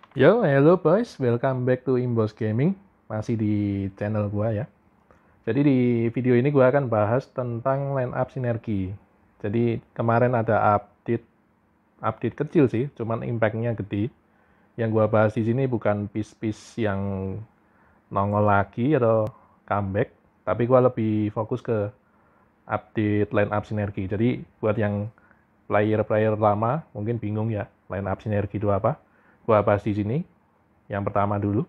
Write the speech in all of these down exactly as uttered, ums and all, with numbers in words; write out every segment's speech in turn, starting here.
Yo, hello boys, welcome back to Imbos Gaming, masih di channel gua ya. Jadi di video ini gua akan bahas tentang line up sinergi. Jadi kemarin ada update, update kecil sih, cuman impact-nya gede. Yang gua bahas di sini bukan piece-piece yang nongol lagi atau comeback, tapi gua lebih fokus ke update line up sinergi. Jadi buat yang player-player lama mungkin bingung ya, line up sinergi itu apa? Gua bahas di sini. Yang pertama dulu.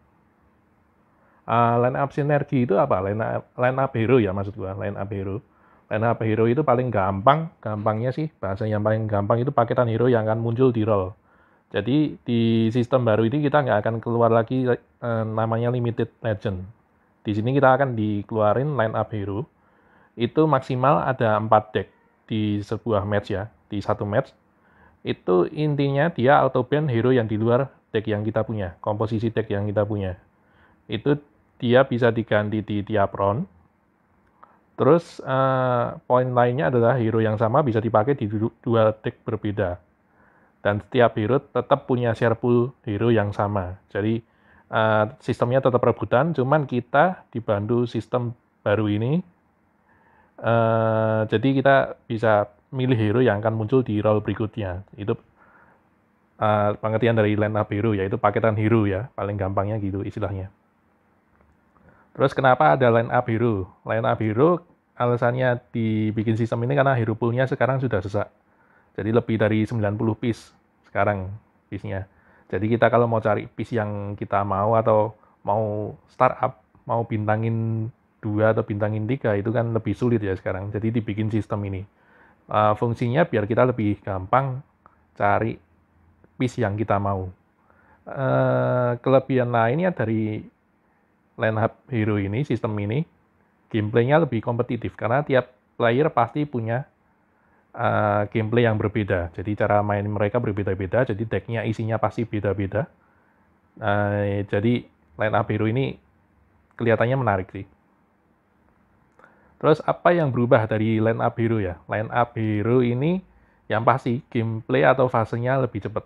Uh, line up sinergi itu apa? Line up, line up hero ya maksud gua, line up hero. Line up hero itu paling gampang, gampangnya sih bahasa yang paling gampang itu paketan hero yang akan muncul di roll. Jadi di sistem baru ini kita nggak akan keluar lagi uh, namanya limited legend. Di sini kita akan dikeluarin line up hero. Itu maksimal ada empat deck di sebuah match ya, di satu match. Itu intinya dia auto ban hero yang di luar deck yang kita punya, komposisi deck yang kita punya. Itu dia bisa diganti di tiap round. Terus uh, poin lainnya adalah hero yang sama bisa dipakai di dua deck berbeda. Dan setiap hero tetap punya share pool hero yang sama. Jadi uh, sistemnya tetap rebutan, cuman kita dibantu sistem baru ini. Uh, jadi kita bisa milih hero yang akan muncul di roll berikutnya. Itu uh, pengertian dari line up hero, yaitu paketan hero ya, paling gampangnya gitu istilahnya. Terus kenapa ada line up hero? Line up hero alasannya dibikin sistem ini karena hero poolnya sekarang sudah sesak. Jadi lebih dari sembilan puluh piece sekarang piece-nya. Jadi kita kalau mau cari piece yang kita mau atau mau startup, mau bintangin dua atau bintangin tiga itu kan lebih sulit ya sekarang. Jadi dibikin sistem ini. Uh, fungsinya biar kita lebih gampang cari piece yang kita mau. Uh, kelebihan lainnya dari line up hero ini, sistem ini, gameplaynya lebih kompetitif karena tiap player pasti punya uh, gameplay yang berbeda. Jadi cara main mereka berbeda-beda, jadi decknya isinya pasti beda-beda. Uh, jadi line up hero ini kelihatannya menarik sih. Terus apa yang berubah dari line up hero ya? Line up hero ini yang pasti gameplay atau fasenya lebih cepat.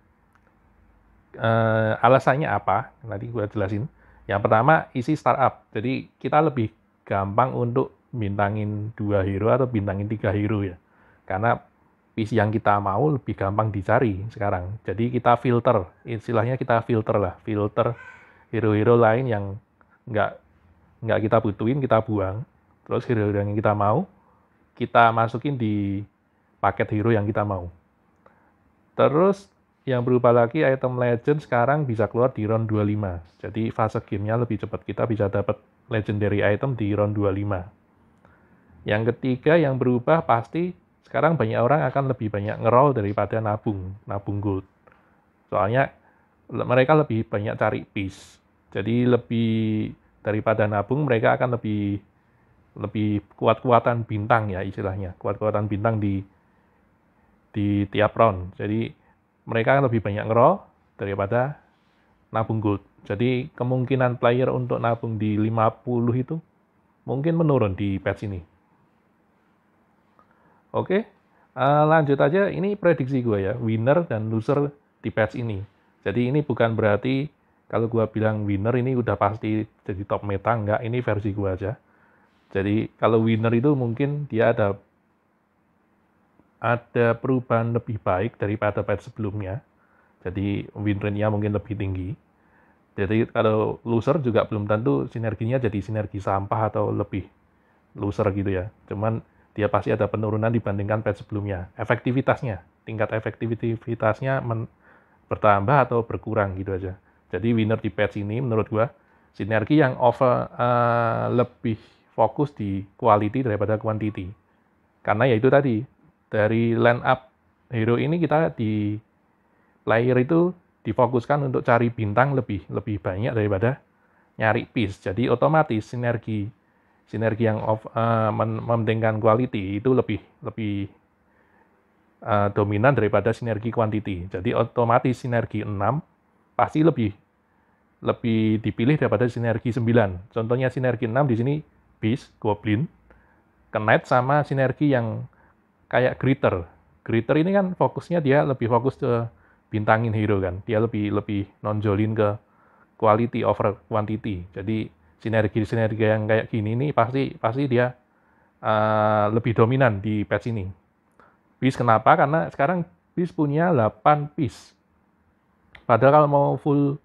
Uh, alasannya apa? Nanti gue jelasin. Yang pertama isi startup. Jadi kita lebih gampang untuk bintangin dua hero atau bintangin tiga hero ya. Karena piece yang kita mau lebih gampang dicari sekarang. Jadi kita filter, istilahnya kita filter lah, filter hero-hero lain yang nggak nggak kita butuhin kita buang. Terus hero yang kita mau kita masukin di paket hero yang kita mau. Terus yang berubah lagi item legend sekarang bisa keluar di round dua puluh lima. Jadi fase gamenya lebih cepat. Kita bisa dapat legendary item di round dua puluh lima. Yang ketiga yang berubah pasti sekarang banyak orang akan lebih banyak ngeroll daripada nabung, nabung gold. Soalnya mereka lebih banyak cari piece. Jadi lebih daripada nabung mereka akan lebih lebih kuat-kuatan bintang ya istilahnya. Kuat-kuatan bintang di di tiap round. Jadi mereka lebih banyak ngeroll daripada nabung gold. Jadi kemungkinan player untuk nabung di lima puluh itu mungkin menurun di patch ini. Oke, uh, lanjut aja. Ini prediksi gue ya, winner dan loser di patch ini. Jadi ini bukan berarti kalau gue bilang winner ini udah pasti jadi top meta, enggak. Ini versi gue aja. Jadi kalau winner itu mungkin dia ada ada perubahan lebih baik daripada patch sebelumnya. Jadi win rate-nya mungkin lebih tinggi. Jadi kalau loser juga belum tentu sinerginya jadi sinergi sampah atau lebih loser gitu ya. Cuman dia pasti ada penurunan dibandingkan patch sebelumnya. Efektivitasnya, tingkat efektivitasnya bertambah atau berkurang gitu aja. Jadi winner di patch ini menurut gua sinergi yang over uh, lebih fokus di quality daripada quantity. Karena ya itu tadi, dari line up hero ini kita di player itu difokuskan untuk cari bintang lebih lebih banyak daripada nyari piece. Jadi otomatis sinergi sinergi yang of, uh, mementingkan quality itu lebih lebih uh, dominan daripada sinergi quantity. Jadi otomatis sinergi enam pasti lebih lebih dipilih daripada sinergi sembilan. Contohnya sinergi enam di sini Beast, Goblin, Knight sama sinergi yang kayak Greeter. Greeter ini kan fokusnya dia lebih fokus ke bintangin hero kan. Dia lebih lebih nonjolin ke quality over quantity. Jadi sinergi-sinergi yang kayak gini nih pasti pasti dia uh, lebih dominan di patch ini. Beast kenapa? Karena sekarang Beast punya delapan piece. Padahal kalau mau full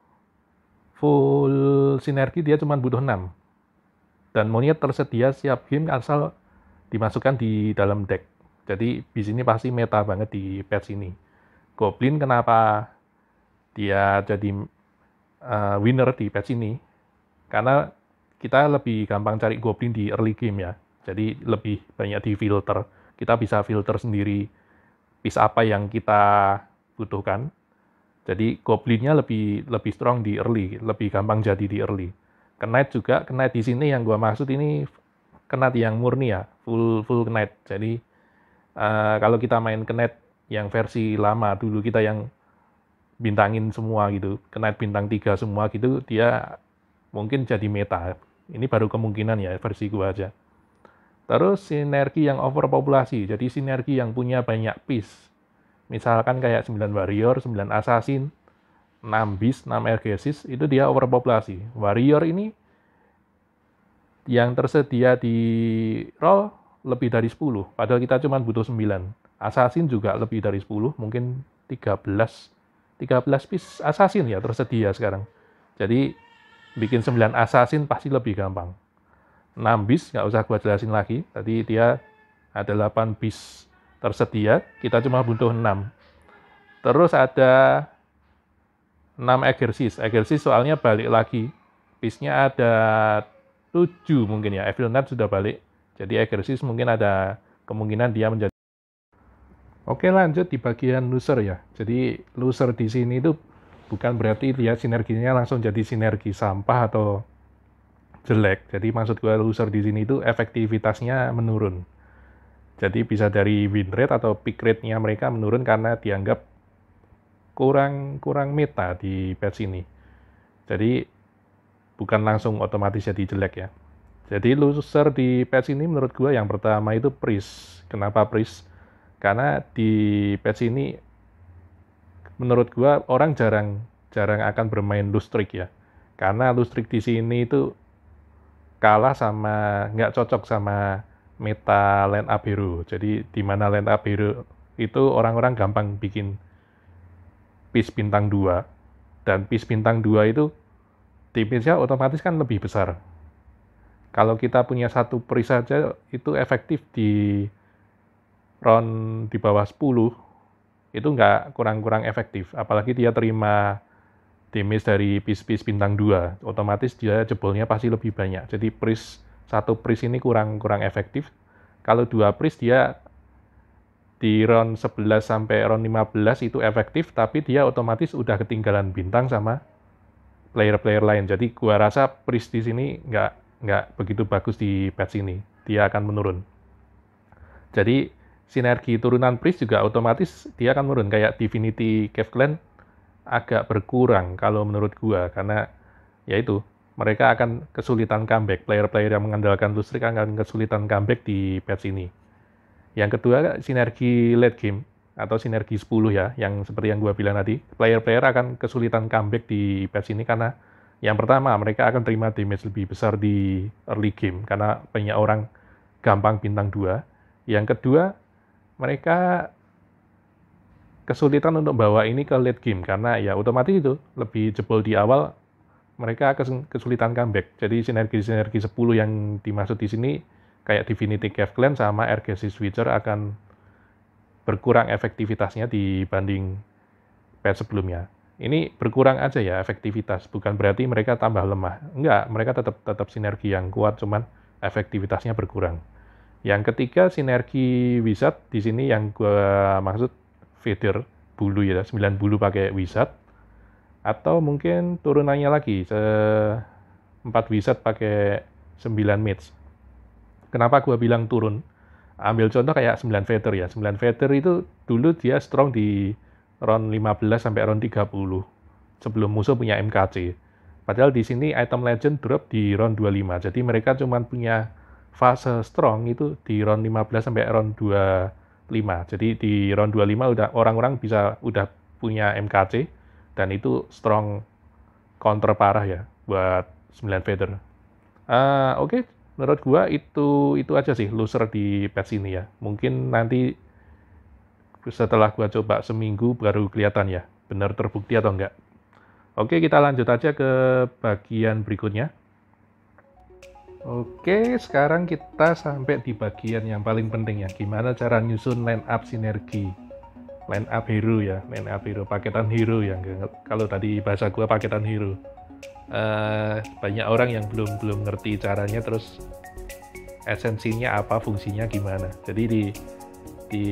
full sinergi dia cuma butuh enam. Dan monyet tersedia siap game asal dimasukkan di dalam deck. Jadi Beast ini pasti meta banget di patch ini. Goblin kenapa dia jadi uh, winner di patch ini? Karena kita lebih gampang cari Goblin di early game ya. Jadi lebih banyak di filter. Kita bisa filter sendiri piece apa yang kita butuhkan. Jadi Goblinnya lebih lebih strong di early, lebih gampang jadi di early. Knight juga, Knight di sini yang gua maksud ini Knight yang murni ya, full full Knight. Jadi uh, kalau kita main Knight yang versi lama dulu kita yang bintangin semua gitu, Knight bintang tiga semua gitu, dia mungkin jadi meta. Ini baru kemungkinan ya versi gua aja. Terus sinergi yang overpopulasi, jadi sinergi yang punya banyak piece. Misalkan kayak sembilan warrior, sembilan assassin, enam beast, enam ergesis, itu dia overpopulasi. Warrior ini yang tersedia di roll lebih dari sepuluh, padahal kita cuma butuh sembilan. Assassin juga lebih dari sepuluh, mungkin tiga belas. tiga belas piece assassin ya tersedia sekarang. Jadi bikin sembilan assassin pasti lebih gampang. enam beast, nggak usah gua jelasin lagi. Tadi dia ada delapan beast tersedia, kita cuma butuh enam. Terus ada enam exercise. Exercise soalnya balik lagi. Piece-nya ada tujuh mungkin ya. Evil Knight sudah balik. Jadi exercise mungkin ada kemungkinan dia menjadi. Oke, lanjut di bagian loser ya. Jadi loser di sini itu bukan berarti dia sinerginya langsung jadi sinergi sampah atau jelek. Jadi maksud gue loser di sini itu efektivitasnya menurun. Jadi bisa dari win rate atau pick rate-nya mereka menurun karena dianggap kurang kurang meta di patch ini. Jadi bukan langsung otomatis jadi jelek ya. Jadi loser di patch ini menurut gue yang pertama itu Priest. Kenapa Priest? Karena di patch ini menurut gue orang jarang jarang akan bermain Lustrik ya. Karena Lustrik di sini itu kalah sama nggak cocok sama meta line up hero. Jadi di mana line up hero itu orang-orang gampang bikin piece bintang dua, dan piece bintang dua itu damage-nya otomatis kan lebih besar. Kalau kita punya satu priest saja itu efektif di round di bawah sepuluh, itu nggak kurang-kurang efektif. Apalagi dia terima damage dari piece-piece bintang dua, otomatis dia jebolnya pasti lebih banyak. Jadi priest, satu priest ini kurang-kurang efektif. Kalau dua priest dia di round sebelas sampai round lima belas itu efektif, tapi dia otomatis udah ketinggalan bintang sama player-player lain. Jadi gua rasa priest di sini nggak nggak begitu bagus di patch ini. Dia akan menurun. Jadi sinergi turunan priest juga otomatis dia akan menurun. Kayak Divinity Cave Clan agak berkurang kalau menurut gua, karena yaitu mereka akan kesulitan comeback. Player-player yang mengandalkan Lustrik akan kesulitan comeback di patch ini. Yang kedua, sinergi late game atau sinergi sepuluh ya, yang seperti yang gua bilang tadi, player-player akan kesulitan comeback di patch ini karena yang pertama, mereka akan terima damage lebih besar di early game karena banyak orang gampang bintang dua. Yang kedua, mereka kesulitan untuk bawa ini ke late game karena ya otomatis itu lebih jebol di awal, mereka kesulitan comeback. Jadi sinergi-sinergi sepuluh yang dimaksud di sini kayak Divinity Cave Clan sama Ergesis Witcher akan berkurang efektivitasnya dibanding patch sebelumnya. Ini berkurang aja ya efektivitas, bukan berarti mereka tambah lemah. Enggak, mereka tetap tetap sinergi yang kuat, cuman efektivitasnya berkurang. Yang ketiga, sinergi Wizard. Di sini yang gue maksud feather bulu ya, sembilan bulu pakai Wizard. Atau mungkin turunannya lagi, empat Wizard pakai sembilan Mage. Kenapa gue bilang turun? Ambil contoh kayak sembilan feather ya. sembilan feather itu dulu dia strong di round lima belas sampai round tiga puluh. Sebelum musuh punya M K C. Padahal di sini item legend drop di round dua puluh lima. Jadi mereka cuma punya fase strong itu di round lima belas sampai round dua puluh lima. Jadi di round dua puluh lima udah orang-orang bisa udah punya M K C, dan itu strong counter parah ya buat sembilan feather. Uh, Oke, okay. Menurut gua itu itu aja sih loser di patch ini ya. Mungkin nanti setelah gua coba seminggu baru kelihatan ya, benar terbukti atau enggak. Oke, kita lanjut aja ke bagian berikutnya. Oke, sekarang kita sampai di bagian yang paling penting ya, gimana cara nyusun line up sinergi. Line up hero ya, line up hero, paketan hero ya. Kalau tadi bahasa gua paketan hero. Uh, banyak orang yang belum belum ngerti caranya, terus esensinya apa, fungsinya gimana. Jadi di di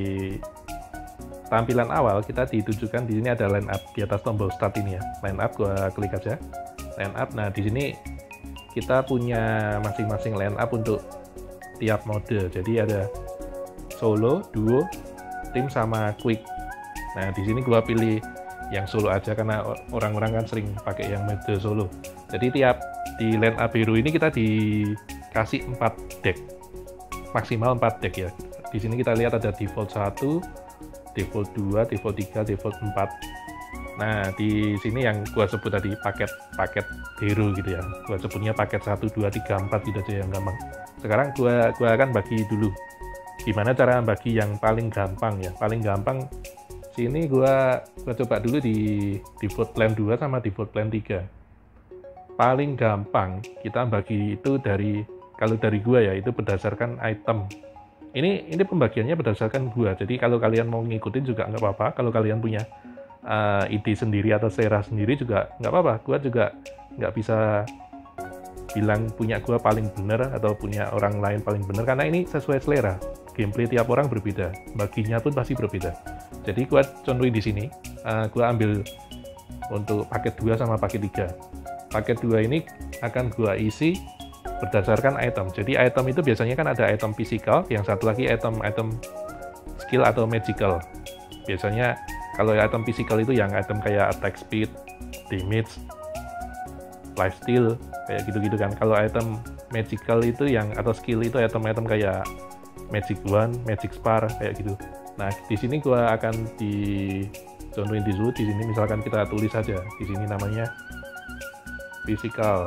tampilan awal kita ditujukan di sini ada line up di atas tombol start ini ya. Line up gua klik aja. Line up. Nah, di sini kita punya masing-masing line up untuk tiap mode. Jadi ada solo, duo, tim sama quick. Nah, di sini gua pilih yang solo aja karena orang-orang kan sering pakai yang mode solo. Jadi tiap di line up hero ini kita dikasih empat deck. Maksimal empat deck ya. Di sini kita lihat ada default satu, default dua, default tiga, default empat. Nah, di sini yang gua sebut tadi paket-paket hero gitu ya. Gua sebutnya paket satu, dua, tiga, empat gitu aja yang gampang. Sekarang gua gua akan bagi dulu. Gimana cara bagi yang paling gampang ya? Paling gampang sini gua gua coba dulu di default plan dua sama default plan tiga. Paling gampang kita bagi itu dari, kalau dari gua ya, itu berdasarkan item. Ini ini pembagiannya berdasarkan gua. Jadi kalau kalian mau ngikutin juga nggak apa-apa. Kalau kalian punya uh, ide sendiri atau selera sendiri juga nggak apa-apa. Gua juga nggak bisa bilang punya gua paling benar atau punya orang lain paling benar, karena ini sesuai selera. Gameplay tiap orang berbeda, baginya pun pasti berbeda. Jadi gua contohin di sini, uh, gua ambil untuk paket dua sama paket tiga. Paket dua ini akan gua isi berdasarkan item. Jadi item itu biasanya kan ada item physical, yang satu lagi item item skill atau magical. Biasanya kalau item physical itu yang item kayak attack speed, damage, lifesteal, kayak gitu-gitu kan. Kalau item magical itu yang atau skill itu item-item kayak magic wand, magic spar, kayak gitu. Nah, di sini gua akan di contohin di dulu. Di sini misalkan kita tulis saja. Di sini namanya physical.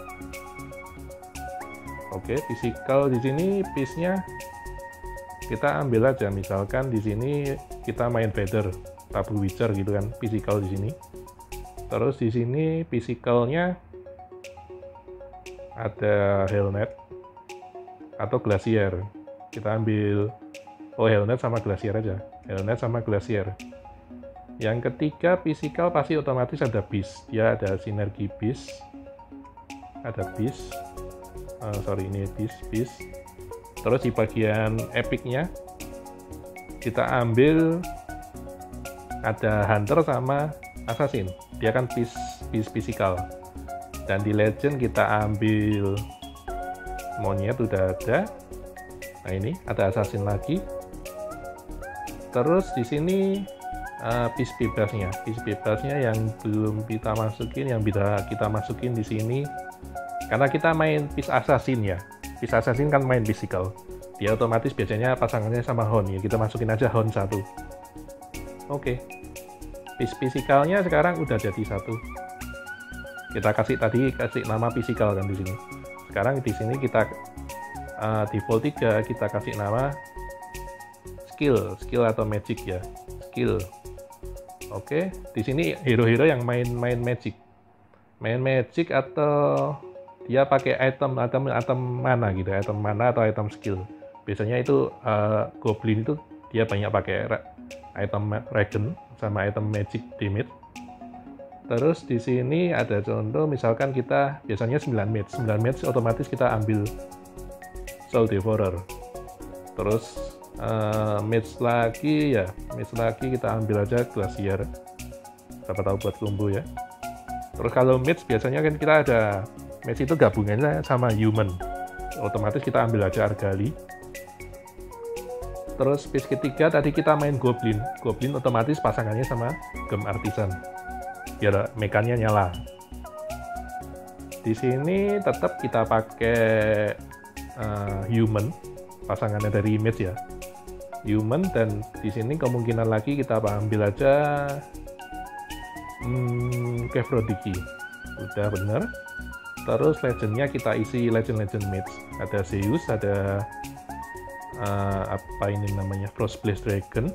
Oke, physical di sini piece-nya kita ambil aja. Misalkan di sini kita main feather, tabu witcher gitu kan, physical di sini. Terus di sini physicalnya ada helmet atau glacier. Kita ambil oh helmet sama glacier aja. Helmet sama glacier. Yang ketiga physical pasti otomatis ada beast. Ya ada sinergi beast. Ada beast. Uh, sorry ini beast, beast. Terus di bagian epicnya kita ambil ada hunter sama assassin. Dia kan beast, beast physical. Dan di legend kita ambil monyet udah ada. Nah ini ada assassin lagi. Terus di sini uh, piece bebasnya, piece bebasnya yang belum kita masukin, yang bisa kita masukin di sini. Karena kita main piece assassin ya, piece assassin kan main physical. Dia otomatis biasanya pasangannya sama Hound ya, kita masukin aja Hound satu. Oke, piece physicalnya sekarang udah jadi satu. Kita kasih tadi kasih nama physical kan di sini. Sekarang di sini kita uh, default tiga kita kasih nama skill, skill atau magic ya, skill. Oke, di sini hero-hero yang main-main magic, main magic atau dia pakai item item item mana gitu, item mana atau item skill. Biasanya itu uh, goblin itu dia banyak pakai item regen sama item magic damage. Terus di sini ada contoh, misalkan kita biasanya sembilan mage, sembilan mage otomatis kita ambil Soul Devourer. Terus uh, mage lagi ya, mage lagi kita ambil aja Glacier. Siapa tahu buat combo ya. Terus kalau mage biasanya kan kita ada mage itu gabungannya sama human. Otomatis kita ambil aja Argali. Terus piece ketiga tadi kita main goblin. Goblin otomatis pasangannya sama gem artisan. Biar mekannya nyala. Di sini tetap kita pakai uh, human, pasangannya dari image ya. human, dan di sini kemungkinan lagi kita ambil aja hmm, Cave Prodigy. Udah bener. Terus legendnya kita isi legend-legend mage. Ada Zeus, ada uh, apa ini namanya, Frostblade Dragon.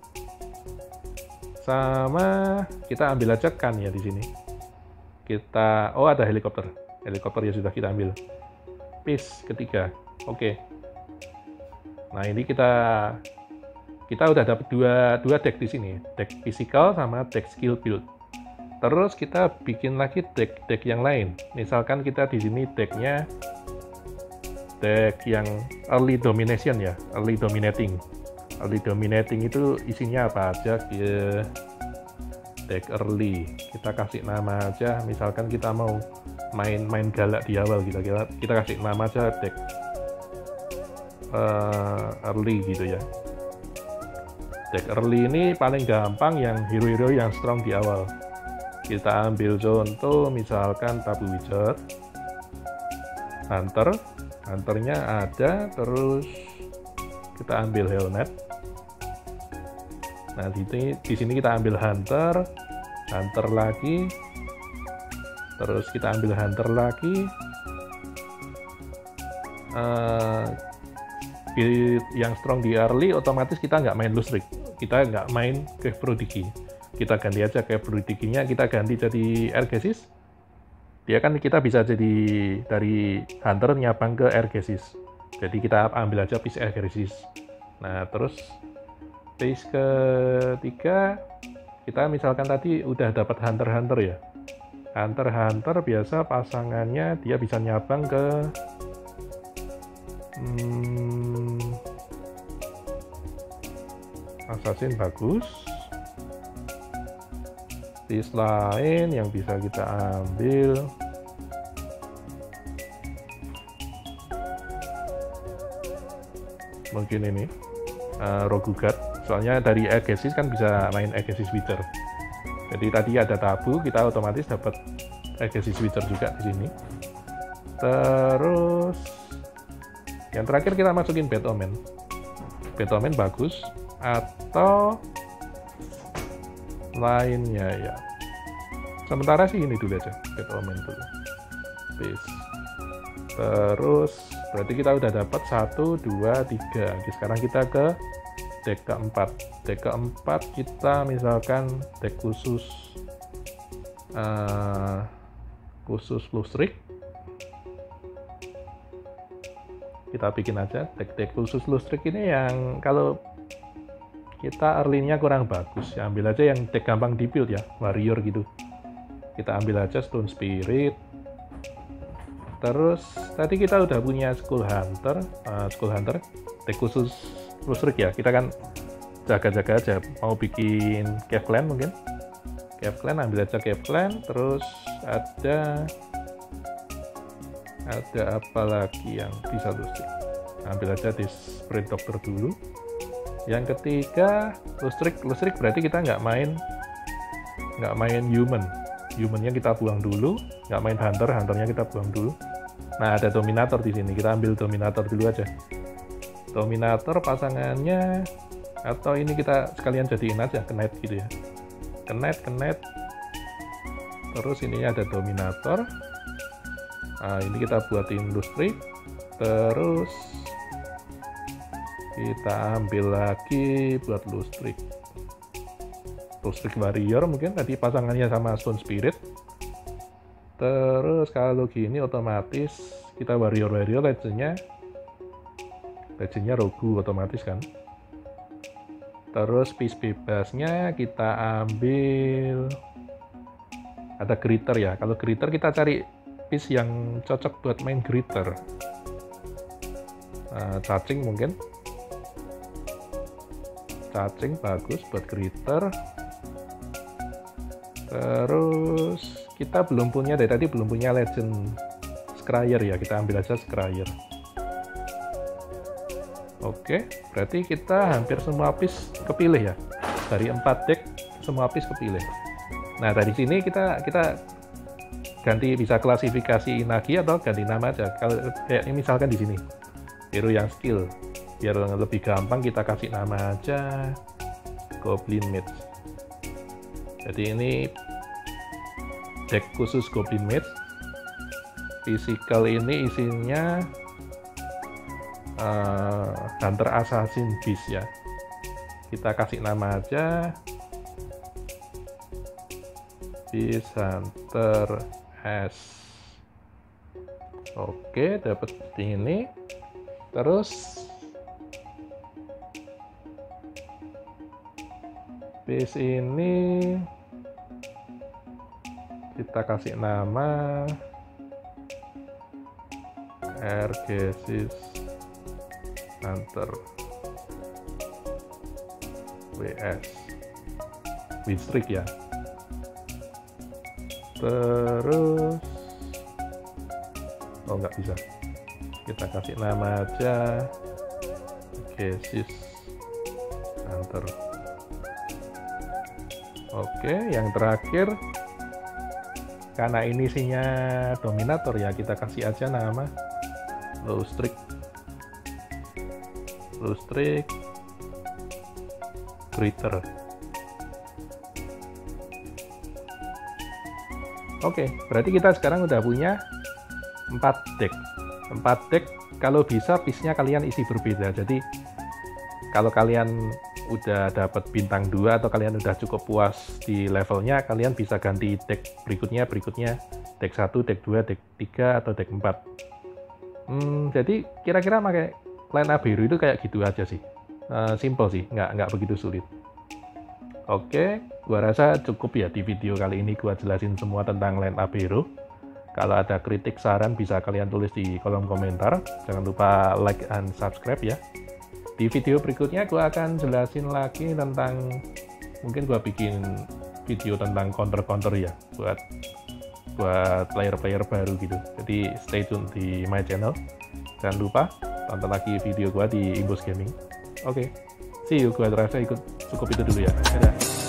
Sama kita ambil aja kan ya di sini. Kita oh ada helikopter. Helikopter ya sudah kita ambil. Piece ketiga. Oke. Okay. Nah, ini kita kita udah dapat dua dua deck di sini. Deck physical sama deck skill build. Terus kita bikin lagi deck-deck yang lain. Misalkan kita di sini decknya deck yang early domination ya, early dominating. Early dominating itu isinya apa aja? Ya, deck early. Kita kasih nama aja. Misalkan kita mau main-main galak di awal, kita kita kita kasih nama aja deck uh, early gitu ya. Deck early ini paling gampang yang hero-hero yang strong di awal. Kita ambil contoh misalkan Tabu Wizard, Hunter, Hunternya ada, terus kita ambil Helmet. Nah di sini, di sini kita ambil Hunter, Hunter lagi, terus kita ambil Hunter lagi. Uh, yang strong di early, otomatis kita nggak main Lustric, kita nggak main Cave Prodigy. Kita ganti aja Cave Prodigy-nya, kita ganti jadi Ergesis. Dia kan kita bisa jadi dari Hunter nyabang ke Ergesis. Jadi kita ambil aja piece Ergesis. Nah, terus piece ketiga, kita misalkan tadi udah dapat Hunter-Hunter ya. Hunter-Hunter biasa pasangannya dia bisa nyabang ke hmm, Assassin bagus. Piece lain yang bisa kita ambil mungkin ini uh, Rogugat, soalnya dari Ergesis kan bisa main Ergesis Wither. Jadi tadi ada Tabu, kita otomatis dapat Ergesis Wither juga di sini. Terus yang terakhir kita masukin Bad Omen. Bad Omen bagus, atau lainnya ya. Sementara sih ini dulu aja, Bad Omen dulu. Peace. Terus berarti kita udah dapat satu, dua, tiga. Oke, sekarang kita ke deck keempat. Deck keempat kita misalkan deck khusus uh, khusus Lustric. Kita bikin aja deck-deck khusus Lustric ini yang kalau kita early-nya kurang bagus, ya ambil aja yang deck gampang di build ya, warrior gitu. Kita ambil aja Stone Spirit. Terus tadi kita udah punya Skull Hunter, uh, Skull Hunter, deck khusus Lustric ya. Kita kan jaga-jaga aja, mau bikin Cave Clan mungkin. Cave Clan, ambil aja Cave Clan. Terus ada ada apa lagi yang bisa Lustric? Ambil aja di Spirit Doctor dulu. Yang ketiga, Lustric. Lustric berarti kita nggak main nggak main human. Humannya kita buang dulu. Nggak main hunter, hunternya kita buang dulu. Nah, ada Dominator di sini. Kita ambil Dominator dulu aja. Dominator pasangannya, atau ini kita sekalian jadiin aja Knight gitu ya. Knight, Knight. Terus ini ada Dominator. Nah, ini kita buatin Lustric. Terus kita ambil lagi buat Lustric. Lustric Warrior mungkin tadi pasangannya sama Stone Spirit. Terus kalau gini otomatis kita Warrior-Warrior legendnya legendnya Rogu otomatis kan. Terus piece bebasnya kita ambil ada Greeter ya. Kalau Greeter kita cari piece yang cocok buat main Greeter. Uh, cacing mungkin. Cacing bagus buat Greeter. Terus kita belum punya dari tadi belum punya legend Scryer ya, kita ambil aja Scryer. Oke, berarti kita hampir semua piece kepilih ya. Dari empat deck semua piece kepilih. Nah, dari sini kita kita ganti, bisa klasifikasi lagi atau ganti nama aja. Kalau kayak misalkan di sini hero yang skill. biar lebih gampang kita kasih nama aja Goblin Mage. Jadi ini deck khusus Goblin Mage. Physical ini isinya uh, Hunter Assassin Beast ya. Kita kasih nama aja Beast Hunter S. Oke, dapat ini. Terus base ini kita kasih nama Ergesis Hunter W S Winstreak ya. Terus oh nggak bisa, kita kasih nama aja Ergesis Hunter. Oke, yang terakhir karena ini isinya Dominator ya, kita kasih aja nama Lowstreak Lowstreak Greater. Oke, berarti kita sekarang udah punya empat deck. empat deck, kalau bisa piece-nya kalian isi berbeda. Jadi kalau kalian udah dapat bintang dua atau kalian udah cukup puas di levelnya, kalian bisa ganti deck berikutnya, berikutnya deck satu, deck dua, deck tiga, atau deck empat. Hmm, jadi kira-kira pakai line up hero itu kayak gitu aja sih. Uh, simple sih, nggak, nggak begitu sulit. Oke, gua rasa cukup ya di video kali ini gua jelasin semua tentang line up hero. Kalau ada kritik, saran bisa kalian tulis di kolom komentar. Jangan lupa like and subscribe ya. Di video berikutnya gue akan jelasin lagi tentang, mungkin gue bikin video tentang counter-counter ya, buat buat player-player baru gitu. Jadi stay tune di my channel. Jangan lupa tonton lagi video gue di Imbos Gaming. Oke, okay. See you. Gue rasa ikut cukup itu dulu ya. Dadah.